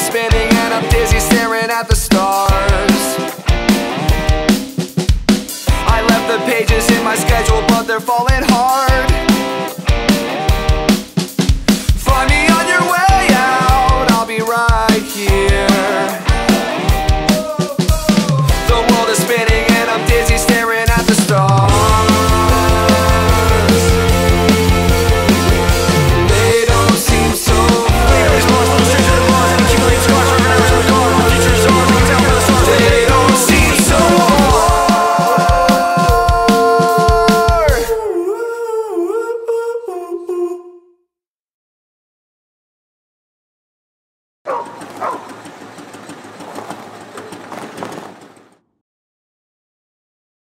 spinning and I'm dizzy staring at the stars. I left the pages in my schedule but they're falling hard.